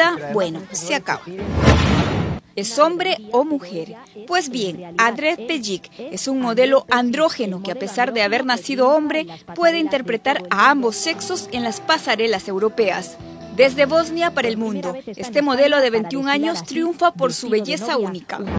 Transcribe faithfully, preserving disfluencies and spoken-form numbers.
moda, bueno, se acaba. ¿Es hombre o mujer? Pues bien, Andrej Pejic es un modelo andrógeno que, a pesar de haber nacido hombre, puede interpretar a ambos sexos en las pasarelas europeas. Desde Bosnia para el mundo, este modelo de veintiún años triunfa por su belleza única.